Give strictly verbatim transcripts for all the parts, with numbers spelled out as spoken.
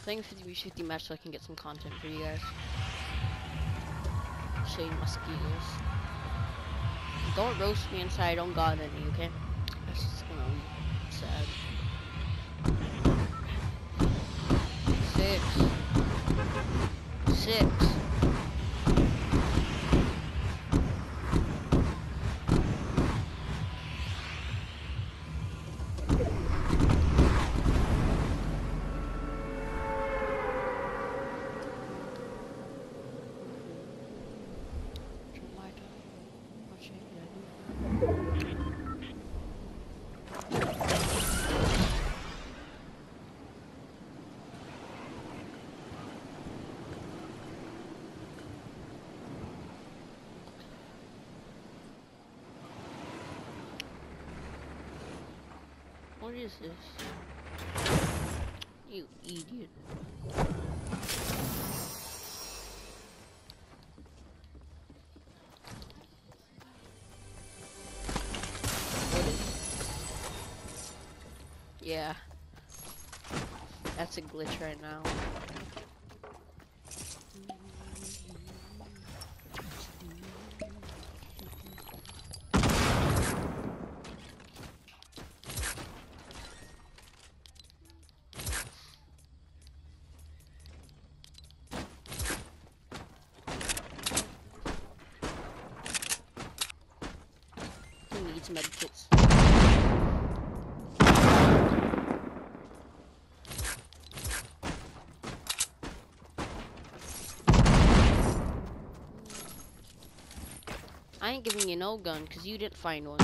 playing fifty v fifty match so I can get some content for you guys. Show you my skills. Don't roast me inside, I don't got any, okay? That's just gonna be sad. Six. Six. What is this? You idiot. What is Yeah. That's a glitch right now. Needs medkits. I ain't giving you no gun because you didn't find one.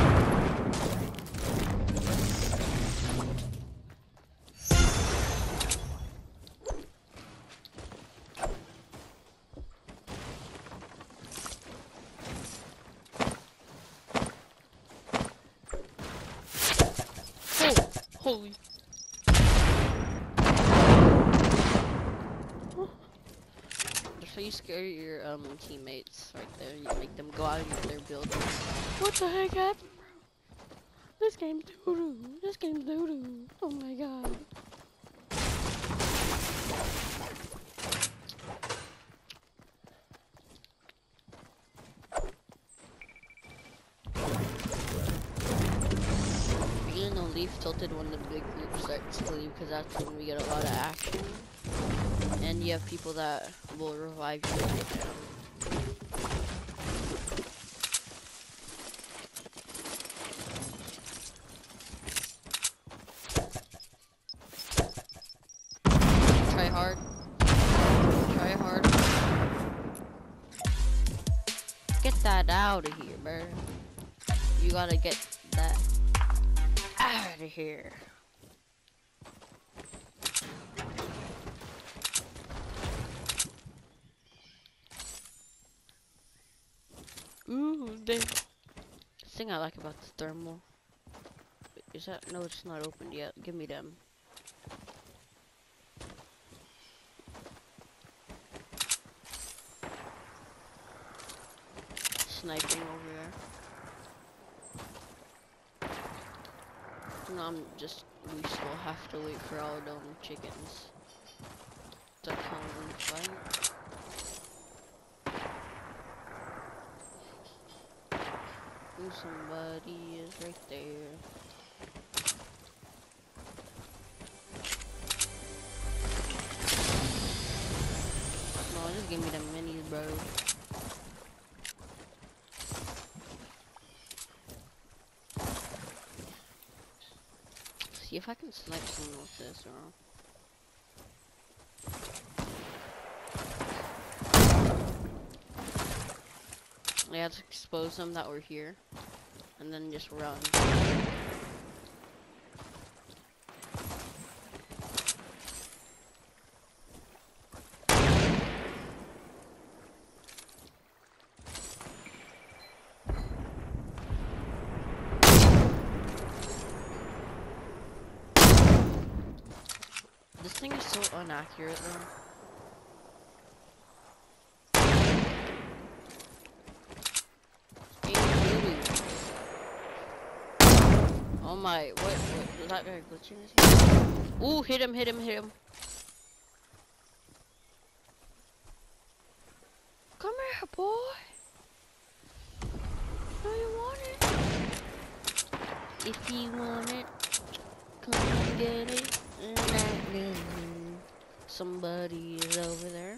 Holy. That's how you scare your um teammates right there. You make them go out of their building. What the heck happened, bro? This game's doo-doo. This game's doo-doo. Oh my god. Leaf tilted when the big group starts to leave because that's when we get a lot of action. And you have people that will revive you when you get down. Try hard. Try hard. Get that out of here, bro. You gotta get that out of here. Ooh, damn. The thing I like about the thermal is that no, it's not opened yet. Give me them. Sniping over there. No, I'm just, we still have to wait for all them chickens to come and fight. Ooh, somebody is right there. No, just give me the minis, bro. See if I can snipe someone with this, or I have to expose them that we're here, and then just run. This thing is so inaccurate though. Oh my, what, what, is that guy glitching? Ooh, hit him, hit him, hit him. Yeah, boy. No, you want it. If you want it, come and get it. Somebody is over there.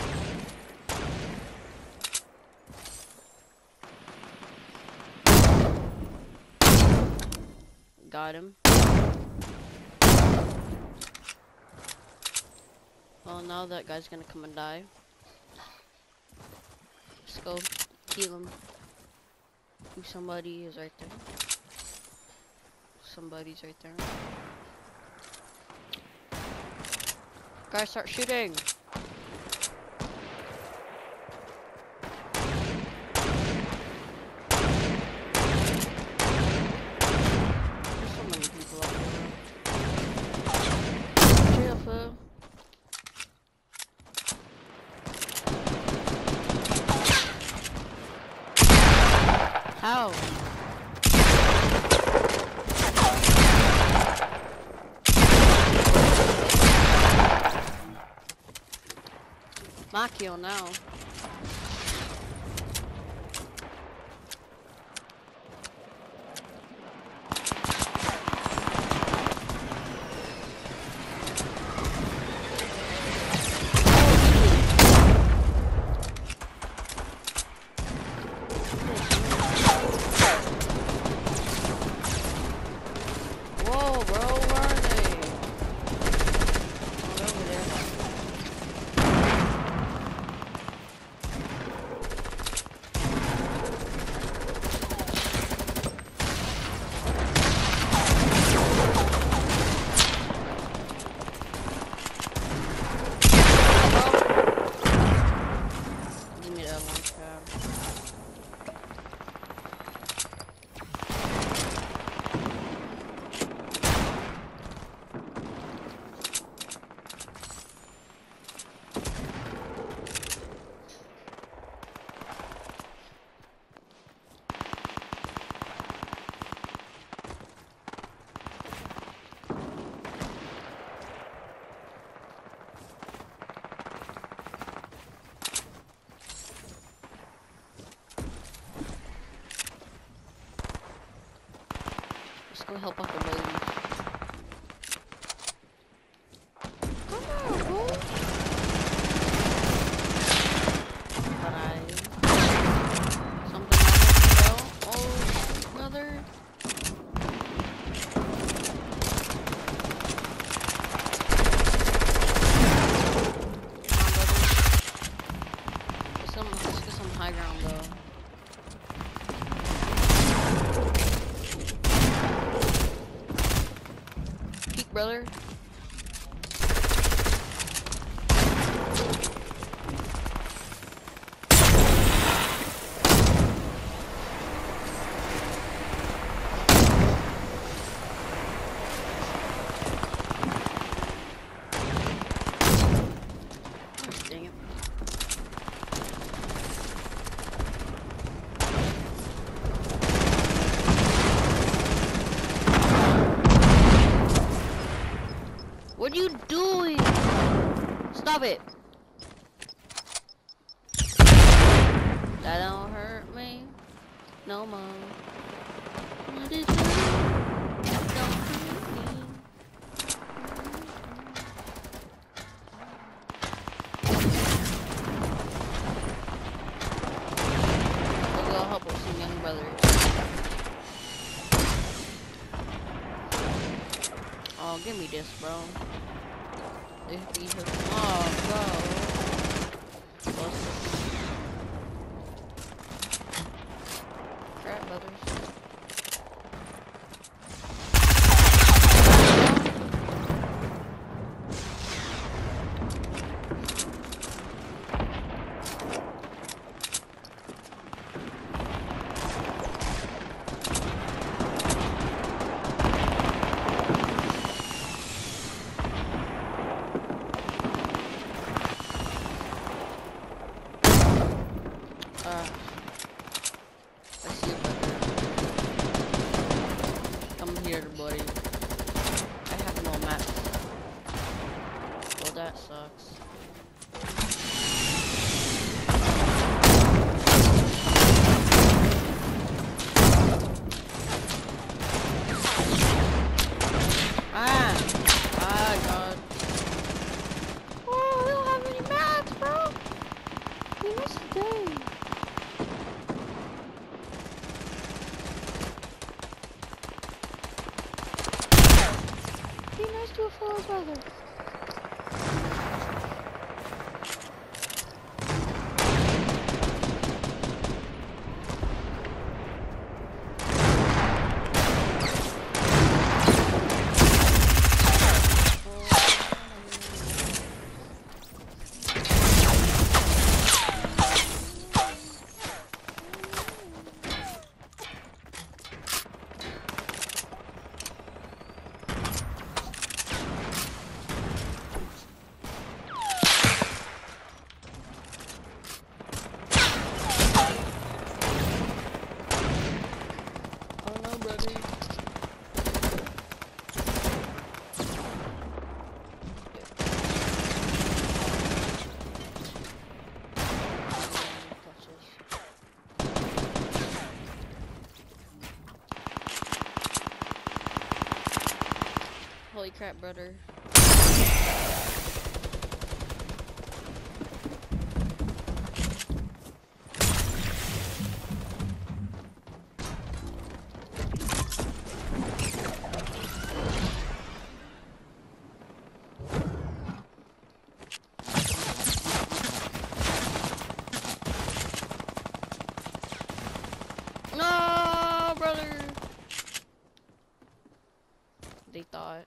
Got him. Well, now that guy's gonna come and die. Let's go kill him. Ooh, somebody is right there. Somebody's right there. Guys, start shooting! There's so many people up here. Chill, fool. How? My kill now. Whoa, bro, where are they? Oh, they're over there. Give me that launch pad. Let's go help out the ladies. Come on, bro. But I... Something else, bro. Oh, another... Come on, brother. Let's, some, let's get some high ground, though. Brother. Dang it. What are you doing? Stop it. That don't hurt me. No more. What is it? Don't hurt me. We'll go help with some young brothers. Oh, give me this, bro. This piece of oh, bro. Crap, brothers. Nice day. Be nice to a fellow brother. Holy crap, brother. No, brother. They thought.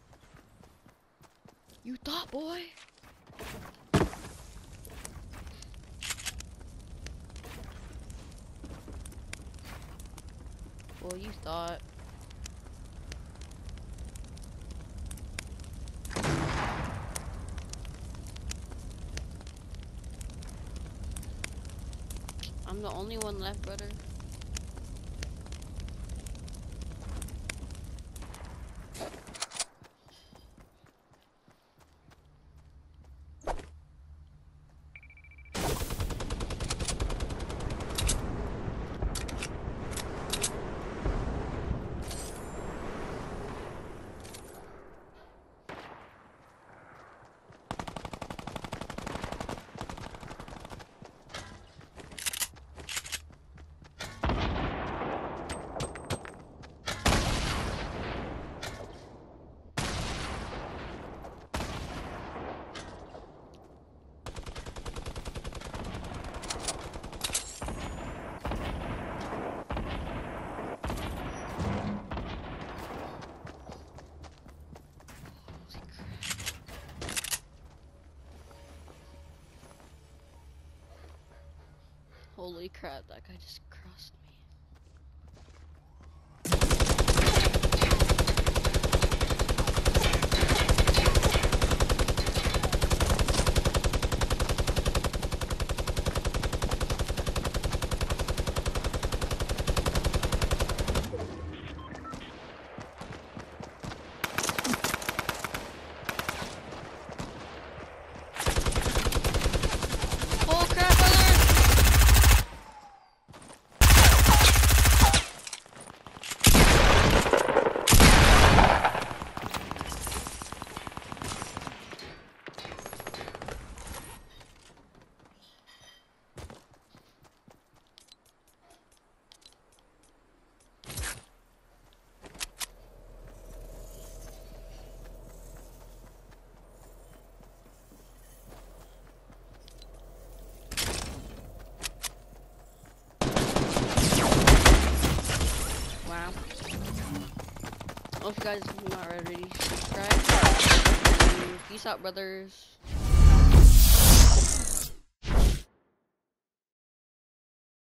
You thought, boy. Well, you thought. I'm the only one left, brother. Holy crap, that guy just crossed me. Oh crap, brother! Wow. Well, if you guys are not already subscribed, peace out, brothers.